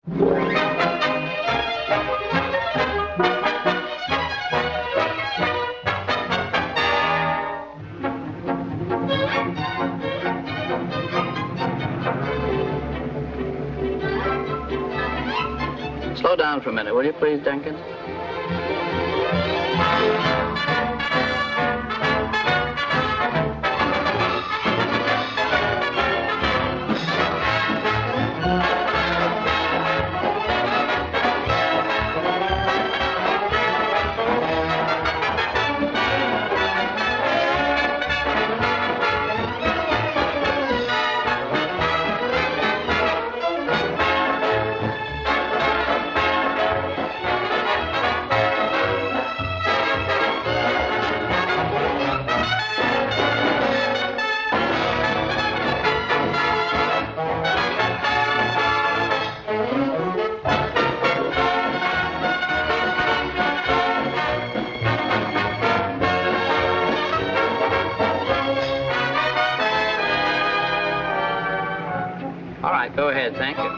Slow down for a minute, will you please, Jenkins? All right, go ahead, thank you.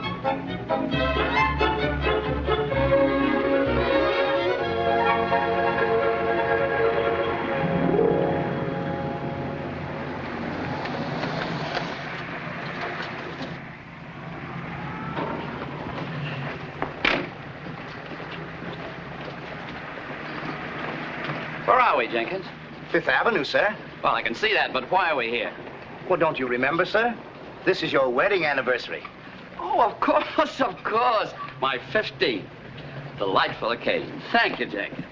Where are we, Jenkins? Fifth Avenue, sir. Well, I can see that, but why are we here? Well, don't you remember, sir? This is your wedding anniversary. Oh, of course, of course. My 15th. Delightful occasion. Thank you, Jenkins.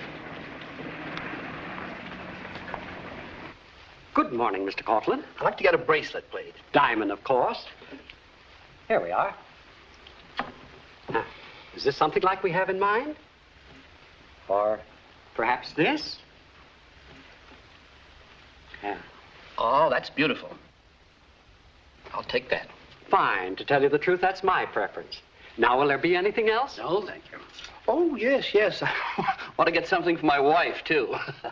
Good morning, Mr. Cortlandt. I'd like to get a bracelet, please. Diamond, of course. Here we are. Now, is this something like we have in mind? Or perhaps this? Yeah. Oh, that's beautiful. I'll take that. Fine. To tell you the truth, that's my preference. Now, will there be anything else? No, thank you. Oh, yes, yes. I want to get something for my wife, too.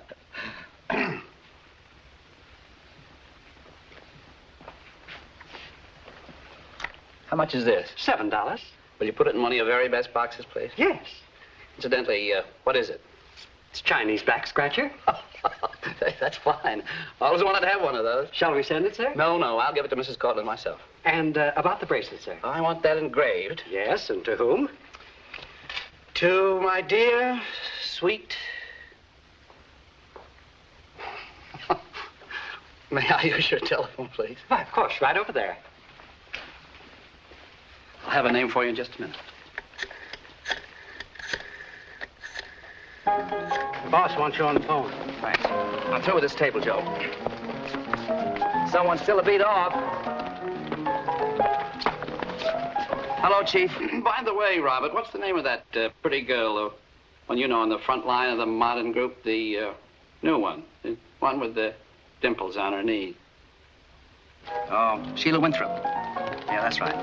How much is this? $7. Will you put it in one of your very best boxes, please? Yes. Incidentally, what is it? It's Chinese back scratcher. That's fine. I always wanted to have one of those. Shall we send it, sir? No, no, I'll give it to Mrs. Cortlandt myself. And about the bracelet, sir? I want that engraved. Yes, and to whom? To my dear, sweet... May I use your telephone, please? Why, of course, right over there. I'll have a name for you in just a minute. The boss wants you on the phone. Thanks. I'm through with this table, Joe. Someone's still a beat off. Hello, Chief. By the way, Robert, what's the name of that pretty girl, the one you know on the front line of the modern group, the new one, the one with the dimples on her knee? Oh, Sheila Winthrop. Yeah, that's right.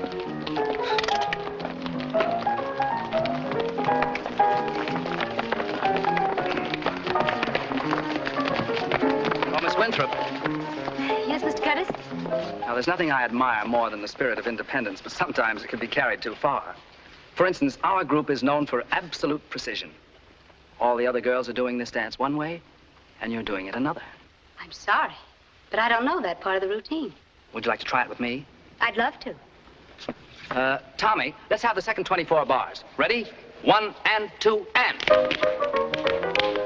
Oh, Miss Winthrop. Yes, Mr. Curtis? Now, there's nothing I admire more than the spirit of independence, but sometimes it can be carried too far. For instance, our group is known for absolute precision. All the other girls are doing this dance one way, and you're doing it another. I'm sorry, but I don't know that part of the routine. Would you like to try it with me? I'd love to. Tommy, let's have the second 24 bars. Ready? 1 and 2 and.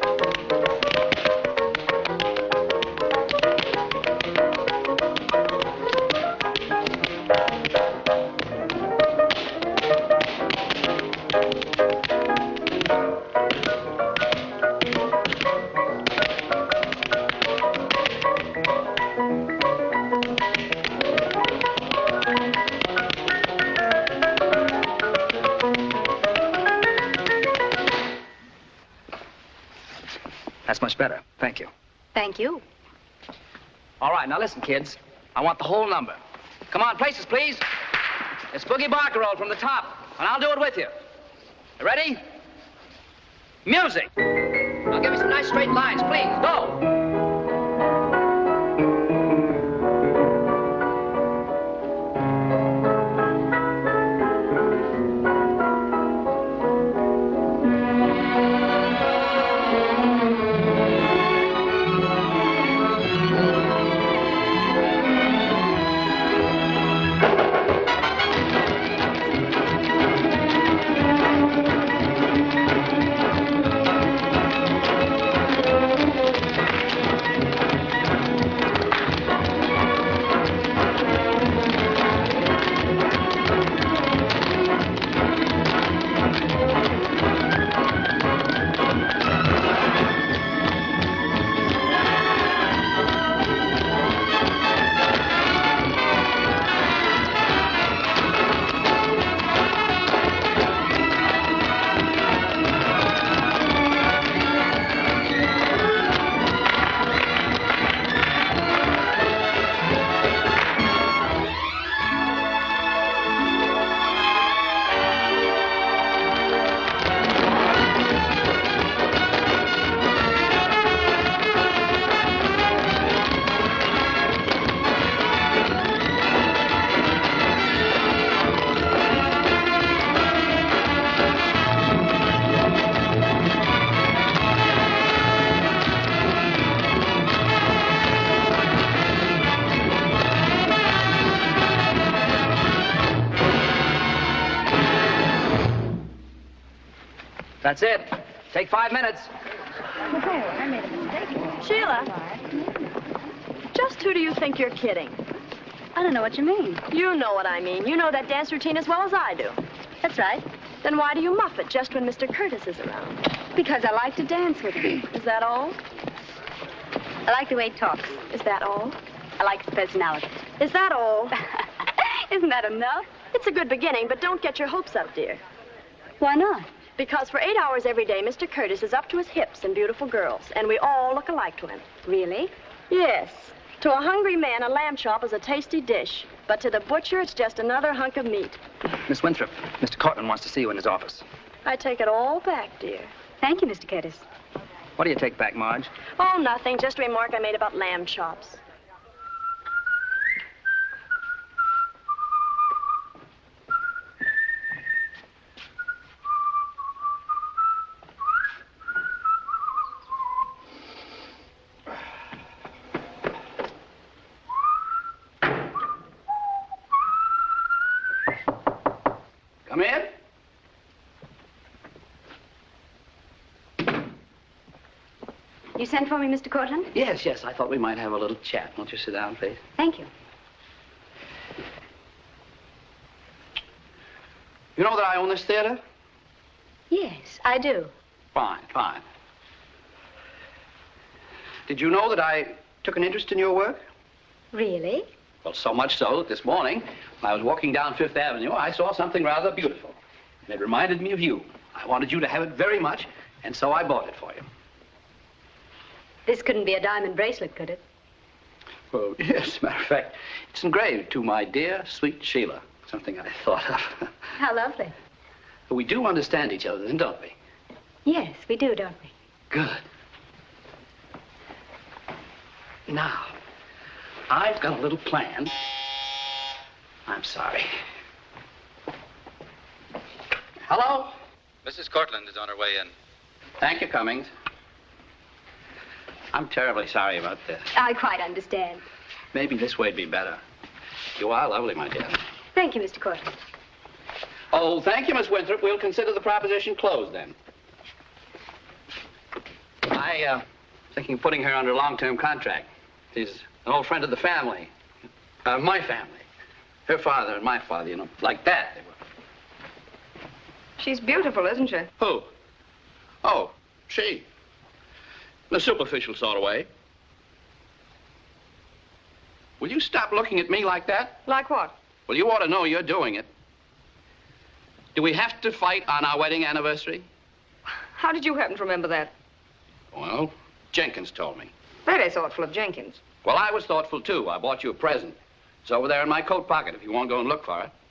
That's much better. Thank you. Thank you. All right, now listen, kids. I want the whole number. Come on, places, please. It's Boogie Barcarolle from the top, and I'll do it with you. You ready? Music. I'll give you some nice straight lines, please. Go. That's it. Take 5 minutes. Sheila, just who do you think you're kidding? I don't know what you mean. You know what I mean. You know that dance routine as well as I do. That's right. Then why do you muff it just when Mr. Curtis is around? Because I like to dance with him. Is that all? I like the way he talks. Is that all? I like his personality. Is that all? Isn't that enough? It's a good beginning, but don't get your hopes up, dear. Why not? Because for 8 hours every day, Mr. Curtis is up to his hips in beautiful girls, and we all look alike to him. Really? Yes. To a hungry man, a lamb chop is a tasty dish, but to the butcher, it's just another hunk of meat. Miss Winthrop, Mr. Cortland wants to see you in his office. I take it all back, dear. Thank you, Mr. Curtis. What do you take back, Marge? Oh, nothing. Just a remark I made about lamb chops. Come in. You sent for me, Mr. Cortland? Yes, yes. I thought we might have a little chat. Won't you sit down, please? Thank you. You know that I own this theater? Yes, I do. Fine, fine. Did you know that I took an interest in your work? Really? Well, so much so that this morning, when I was walking down Fifth Avenue, I saw something rather beautiful. And it reminded me of you. I wanted you to have it very much, and so I bought it for you. This couldn't be a diamond bracelet, could it? Well, yes, as a matter of fact, it's engraved to my dear, sweet Sheila. Something I thought of. How lovely. But we do understand each other, then, don't we? Yes, we do, don't we? Good. Now, I've got a little plan. I'm sorry. Hello? Mrs. Cortland is on her way in. Thank you, Cummings. I'm terribly sorry about this. I quite understand. Maybe this way'd be better. You are lovely, my dear. Thank you, Mr. Cortland. Oh, thank you, Miss Winthrop. We'll consider the proposition closed, then. Thinking of putting her under a long-term contract. She's an old friend of the family. My family. Her father and my father, you know, like that. They were. She's beautiful, isn't she? Who? Oh, she. In a superficial sort of way. Will you stop looking at me like that? Like what? Well, you ought to know you're doing it. Do we have to fight on our wedding anniversary? How did you happen to remember that? Well, Jenkins told me. Very thoughtful of Jenkins. Well, I was thoughtful, too. I bought you a present. It's over there in my coat pocket if you want to go and look for it.